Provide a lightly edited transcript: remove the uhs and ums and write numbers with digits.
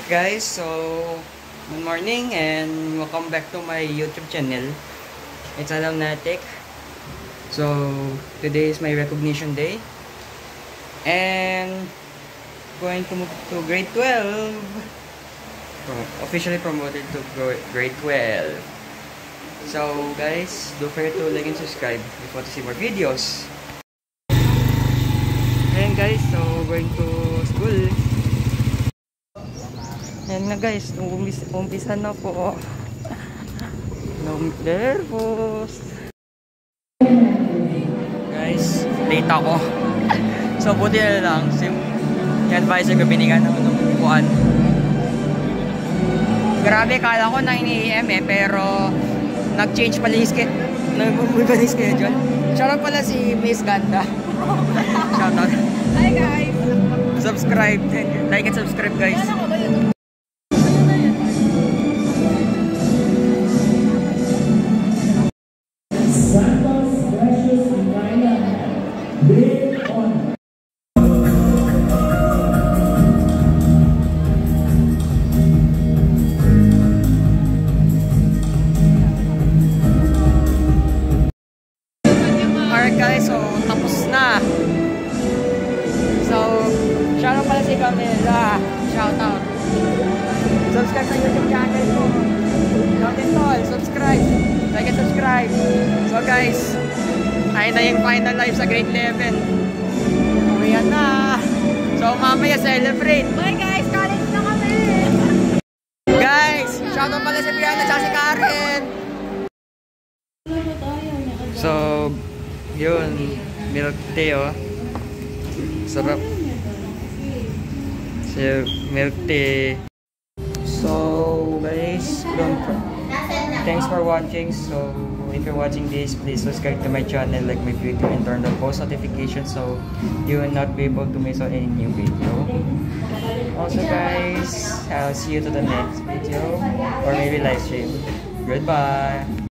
Guys, so good morning and welcome back to my YouTube channel. It's Alamnatic. So today is my recognition day and going to move to grade 12. Officially promoted to grade 12. So guys, don't forget to like and subscribe if you want to see more videos. And guys, so going to school. Ayan na guys, umpisa na po. Nervous. Guys, late ako. So buti na lang, yung advisor ko binigyan ako ng upuan. Grabe, kala ko 9 AM pero nag-change pala yung schedule. Shoutout pala si Miss Ganda. Shoutout. Hi guys! Subscribe, like and subscribe guys. Alright guys, so tapos na. So, shoutout pala si Camila. Shoutout. Subscribe sa YouTube channel ko. Shoutout all, subscribe. Like and subscribe. So guys, ayun na yung final live sa grade 11. Uwian na. So mamaya celebrate. Bye guys! College na kami! Guys, shoutout pala si Piana at si Karen. So, yun, milk tea oh. Sarap. So, milk tea. So, guys, thanks for watching. So, if you're watching this, please subscribe to my channel, like my video, and turn on post notifications so you will not be able to miss on any new video. Also, guys, I'll see you to the next video or maybe live stream. Goodbye.